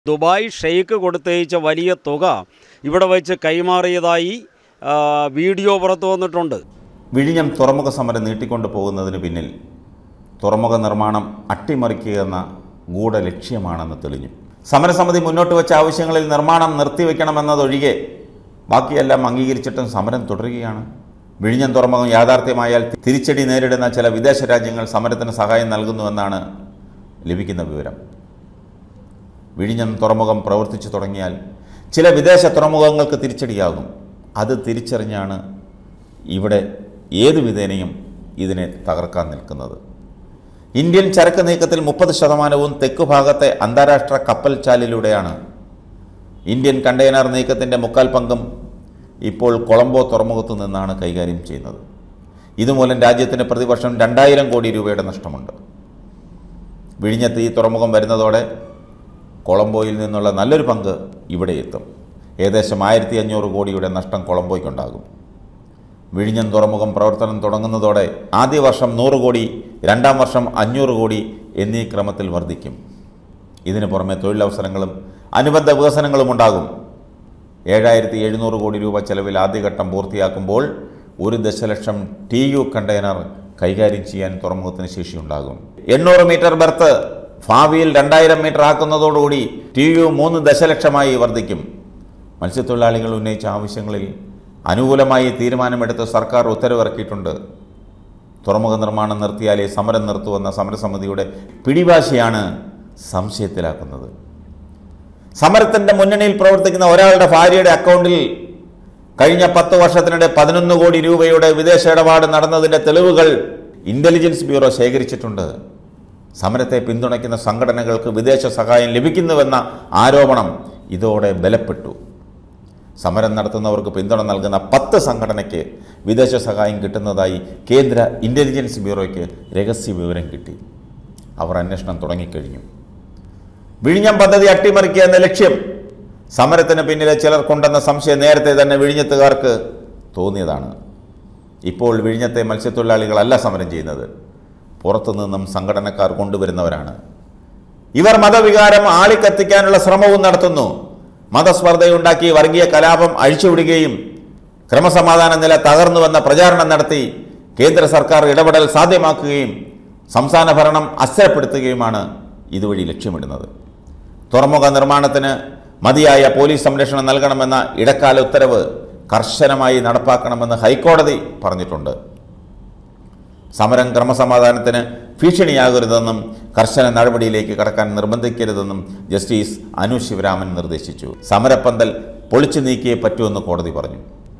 Dubai Sheikh കൊടുത്തയച്ച വലിയ തുക ഇവിടെ വെച്ച് കൈമാറിയതായി വീഡിയോ പുറത്തു വന്നിട്ടുണ്ട്. വിഴിഞ്ഞം തുറമുഖ സമരം നീട്ടിക്കൊണ്ടു പോകുന്നതിന് പിന്നിൽ തുറമുഖ നിർമ്മാണം അട്ടിമറിക്കുക എന്ന ഗൂഢലക്ഷ്യമാണെന്ന് തെളിഞ്ഞു. സമരസമിതി മുന്നോട്ട് വെച്ച ആവശ്യങ്ങളിൽ നിർമ്മാണം നിർത്തിവെക്കണമെന്നതൊഴികെ ബാക്കിയെല്ലാം അംഗീകരിച്ചിട്ടും സമരം തുടരുകയാണ്. വിഴിഞ്ഞം തുറമുഖം യാഥാർത്ഥ്യമായാൽ തിരിച്ചടി നേരിടുന്ന ചില വിദേശ രാജ്യങ്ങൾ സമരത്തിന് സഹായം നൽകുന്നുവെന്നാണ് ലഭിക്കുന്ന വിവരം. വിഴിഞ്ഞം തുറമുഖം പ്രവർത്തിച്ചു തുടങ്ങിയാൽ ചില വിദേശ തുറമുഖങ്ങൾക്ക് തിരിച്ചടിയാകും. അത് തിരിച്ചറിഞ്ഞാണ് ഇവിടെ ഏതു വിധേനയും ഇതിനെ തകർക്കാൻ നിൽക്കുന്നത്. ഇന്ത്യൻ ചരക്ക് നീക്കത്തിൽ 30% തെക്കു ഭാഗത്തെ അന്താരാഷ്ട്ര കപ്പൽ ചാലിലൂടെയാണ്. ഇന്ത്യൻ കണ്ടെയ്നർ നീക്കത്തിൻ്റെ 3/4 പങ്കും ഇപ്പോൾ കൊളംബോ തുറമുഖത്തു നിന്നാണ് കൈകാര്യം ചെയ്യുന്നത്. ഇതുമൂലം രാജ്യത്തിന് പ്രതിവർഷം 2000 കോടി രൂപയുടെ നഷ്ടമുണ്ട്. വിഴിഞ്ഞത്ത് ഈ തുറമുഖം വരുന്നതോടെ കൊളംബോയിൽ നിന്നുള്ള നല്ലൊരു പങ്ക് ഇവിടെ എത്തും. ഏകദേശം 1500 കോടിയുടെ നഷ്ടം കൊളംബോയ്ക്കുണ്ടാകും. വിഴിഞ്ഞം തുറമുഖം പ്രവർത്തനം തുടങ്ങുന്നതോടെ ആദ്യ വർഷം 100 കോടി, രണ്ടാം വർഷം 500 കോടി എന്നീ ക്രമത്തിൽ വർദ്ധിക്കും. ഇതിനു പുറമെ തൊഴിലവസരങ്ങളും അനുബന്ധ വികസനങ്ങളും ഉണ്ടാകും. 7700 കോടി രൂപ ചെലവിൽ ആദ്യഘട്ടം പൂർത്തിയാക്കുമ്പോൾ 1 ദശലക്ഷം TU കണ്ടെയ്നർ കൈകാര്യം ചെയ്യാൻ തുറമുഖത്തിന് ശേഷിയുണ്ടാകും. 800 മീറ്റർ ബെർത്ത് ഭാവിയിൽ 2000 മീറ്റർ ആക്കുന്നതോടുകൂടി TU 3 ദശലക്ഷമായി വർദ്ധിക്കും. മത്സ്യത്തൊഴിലാളികൾ ഉന്നയിച്ച ആവശ്യങ്ങളിൽ അനുകൂലമായി തീരുമാനമെടുത്ത് സർക്കാർ ഉത്തരവിറക്കിയിട്ടുണ്ട്. തുറമുഖ നിർമ്മാണം നിർത്തിയാലേ സമരം നിർത്തുവെന്ന സമരസമിതിയുടെ പിടിവാശിയാണ് സംശയത്തിലാക്കുന്നത്. സമരത്തിൻ്റെ മുന്നണിയിൽ പ്രവർത്തിക്കുന്ന ഒരാളുടെ ഭാര്യയുടെ അക്കൗണ്ടിൽ കഴിഞ്ഞ 10 വർഷത്തിനിടെ 11 കോടി രൂപയുടെ വിദേശ ഇടപാട് നടന്നതിൻ്റെ തെളിവുകൾ ഇൻ്റലിജൻസ് ബ്യൂറോ ശേഖരിച്ചിട്ടുണ്ട്. സമരത്തെ പിന്തുണയ്ക്കുന്ന സംഘടനകൾക്ക് വിദേശ സഹായം ലഭിക്കുന്നുവെന്ന ആരോപണം ഇതോടെ ബലപ്പെട്ടു. സമരം നടത്തുന്നവർക്ക് പിന്തുണ നൽകുന്ന 10 സംഘടനയ്ക്ക് വിദേശ സഹായം കിട്ടുന്നതായി കേന്ദ്ര ഇൻ്റലിജൻസ് ബ്യൂറോയ്ക്ക് രഹസ്യ വിവരം കിട്ടി. അവർ അന്വേഷണം തുടങ്ങിക്കഴിഞ്ഞു. വിഴിഞ്ഞം പദ്ധതി അട്ടിമറിക്കുക എന്ന ലക്ഷ്യം സമരത്തിന് പിന്നിലെ ചിലർക്കുണ്ടെന്ന സംശയം നേരത്തെ തന്നെ വിഴിഞ്ഞത്തുകാർക്ക് തോന്നിയതാണ്. ഇപ്പോൾ വിഴിഞ്ഞത്തെ മത്സ്യത്തൊഴിലാളികളല്ല സമരം ചെയ്യുന്നത്, പുറത്തുനിന്നും സംഘടനക്കാർ കൊണ്ടുവരുന്നവരാണ്. ഇവർ മതവികാരം ആളിക്കത്തിക്കാനുള്ള ശ്രമവും നടത്തുന്നു. മതസ്പർദ്ധയുണ്ടാക്കി വർഗീയ കലാപം അഴിച്ചുവിടുകയും ക്രമസമാധാന നില തകർന്നുവെന്ന പ്രചാരണം നടത്തി കേന്ദ്ര സർക്കാർ ഇടപെടൽ സാധ്യമാക്കുകയും സംസ്ഥാന ഭരണം അസ്ഥിരപ്പെടുത്തുകയുമാണ് ഇതുവഴി ലക്ഷ്യമിടുന്നത്. തുറമുഖ നിർമ്മാണത്തിന് മതിയായ പോലീസ് സംരക്ഷണം നൽകണമെന്ന ഇടക്കാല ഉത്തരവ് കർശനമായി നടപ്പാക്കണമെന്ന് ഹൈക്കോടതി പറഞ്ഞിട്ടുണ്ട്. സമരം ക്രമസമാധാനത്തിന് ഭീഷണിയാകരുതെന്നും കർശന നടപടിയിലേക്ക് കടക്കാൻ നിർബന്ധിക്കരുതെന്നും ജസ്റ്റിസ് അനു ശിവരാമൻ നിർദ്ദേശിച്ചു. സമരപ്പന്തൽ പൊളിച്ചു നീക്കിയേ പറ്റുമെന്ന് കോടതി പറഞ്ഞു.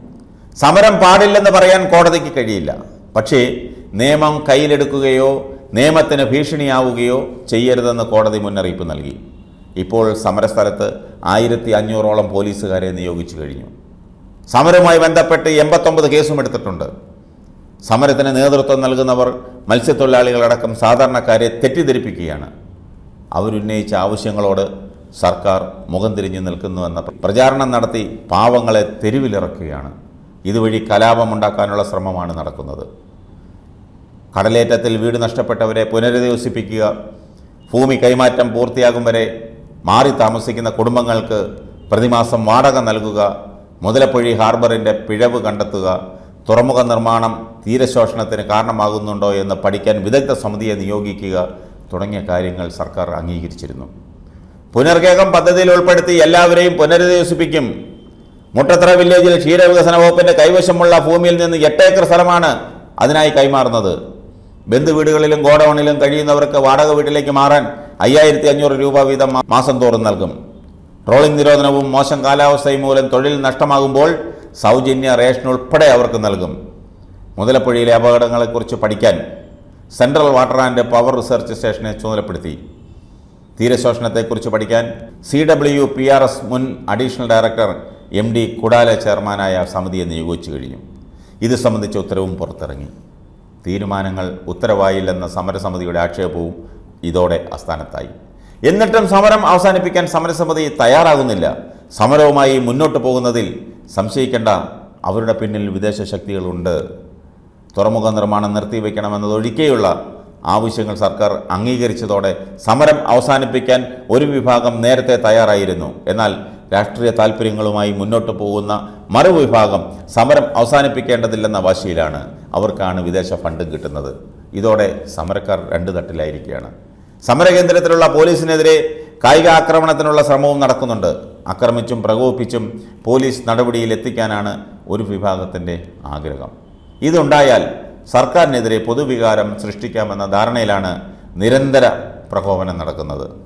സമരം പാടില്ലെന്ന് പറയാൻ കോടതിക്ക് കഴിയില്ല. പക്ഷേ നിയമം കയ്യിലെടുക്കുകയോ നിയമത്തിന് ഭീഷണിയാവുകയോ ചെയ്യരുതെന്ന് കോടതി മുന്നറിയിപ്പ് നൽകി. ഇപ്പോൾ സമരസ്ഥലത്ത് 1500ഓളം പോലീസുകാരെ നിയോഗിച്ചു കഴിഞ്ഞു. സമരവുമായി ബന്ധപ്പെട്ട് 89 കേസും എടുത്തിട്ടുണ്ട്. സമരത്തിന് നേതൃത്വം നൽകുന്നവർ മത്സ്യത്തൊഴിലാളികളടക്കം സാധാരണക്കാരെ തെറ്റിദ്ധരിപ്പിക്കുകയാണ്. അവരുന്നയിച്ച ആവശ്യങ്ങളോട് സർക്കാർ മുഖം തിരിഞ്ഞു നിൽക്കുന്നുവെന്ന പ്രചാരണം നടത്തി പാവങ്ങളെ തെരുവിലിറക്കുകയാണ്. ഇതുവഴി കലാപമുണ്ടാക്കാനുള്ള ശ്രമമാണ് നടക്കുന്നത്. കടലേറ്റത്തിൽ വീട് നഷ്ടപ്പെട്ടവരെ പുനരധിവസിപ്പിക്കുക, ഭൂമി കൈമാറ്റം പൂർത്തിയാകും വരെ മാറി താമസിക്കുന്ന കുടുംബങ്ങൾക്ക് പ്രതിമാസം വാടക നൽകുക, മുതലപ്പൊഴി ഹാർബറിൻ്റെ പിഴവ് കണ്ടെത്തുക, തുറമുഖ നിർമ്മാണം തീരശോഷണത്തിന് കാരണമാകുന്നുണ്ടോ എന്ന് പഠിക്കാൻ വിദഗ്ധ സമിതിയെ നിയോഗിക്കുക തുടങ്ങിയ കാര്യങ്ങൾ സർക്കാർ അംഗീകരിച്ചിരുന്നു. പുനർഗേഹം പദ്ധതിയിൽ ഉൾപ്പെടുത്തി എല്ലാവരെയും പുനരധിവസിപ്പിക്കും. മുട്ടത്തറ വില്ലേജിൽ ക്ഷീരവികസന വകുപ്പിൻ്റെ കൈവശമുള്ള ഭൂമിയിൽ നിന്ന് 8 ഏക്കർ സ്ഥലമാണ് അതിനായി കൈമാറുന്നത്. ബന്ധുവീടുകളിലും ഗോഡൌണിലും കഴിയുന്നവർക്ക് വാടക വീട്ടിലേക്ക് മാറാൻ 5500 രൂപ വീതം മാസം തോറും നൽകും. ട്രോളിംഗ് നിരോധനവും മോശം കാലാവസ്ഥയും മൂലം തൊഴിൽ നഷ്ടമാകുമ്പോൾ സൗജന്യ റേഷൻ ഉൾപ്പെടെ അവർക്ക് നൽകും. മുതലപ്പുഴയിലെ അപകടങ്ങളെക്കുറിച്ച് പഠിക്കാൻ central water and power research സ്റ്റേഷനെ ചുമതലപ്പെടുത്തി. തീരശോഷണത്തെക്കുറിച്ച് പഠിക്കാൻ CWPRS മുൻ അഡീഷണൽ ഡയറക്ടർ MD കുടാല ചെയർമാനായ സമിതിയെ നിയോഗിച്ചു കഴിഞ്ഞു. ഇത് സംബന്ധിച്ച ഉത്തരവും പുറത്തിറങ്ങി. തീരുമാനങ്ങൾ ഉത്തരവായില്ലെന്ന സമരസമിതിയുടെ ആക്ഷേപവും ഇതോടെ അസ്ഥാനത്തായി. എന്നിട്ടും സമരം അവസാനിപ്പിക്കാൻ സമരസമിതി തയ്യാറാകുന്നില്ല. സമരവുമായി മുന്നോട്ട് പോകുന്നതിൽ സംശയിക്കേണ്ട, അവരുടെ പിന്നിൽ വിദേശ ശക്തികളുണ്ട്. തുറമുഖ നിർമ്മാണം നിർത്തിവെക്കണമെന്നതൊഴികെയുള്ള ആവശ്യങ്ങൾ സർക്കാർ അംഗീകരിച്ചതോടെ സമരം അവസാനിപ്പിക്കാൻ ഒരു വിഭാഗം നേരത്തെ തയ്യാറായിരുന്നു. എന്നാൽ രാഷ്ട്രീയ താൽപ്പര്യങ്ങളുമായി മുന്നോട്ട് പോകുന്ന മറുവിഭാഗം സമരം അവസാനിപ്പിക്കേണ്ടതില്ലെന്ന വാശിയിലാണ്. അവർക്കാണ് വിദേശ ഫണ്ടും കിട്ടുന്നത്. ഇതോടെ സമരക്കാർ രണ്ട് തട്ടിലായിരിക്കുകയാണ്. സമരകേന്ദ്രത്തിലുള്ള പോലീസിനെതിരെ കായിക ആക്രമണത്തിനുള്ള ശ്രമവും നടക്കുന്നുണ്ട്. ആക്രമിച്ചും പ്രകോപിപ്പിച്ചും പോലീസ് നടപടിയിൽ എത്തിക്കാനാണ് ഒരു വിഭാഗത്തിൻ്റെ ആഗ്രഹം. ഇതുണ്ടായാൽ സർക്കാരിനെതിരെ പൊതുവികാരം സൃഷ്ടിക്കാമെന്ന ധാരണയിലാണ് നിരന്തര പ്രകോപനം നടക്കുന്നത്.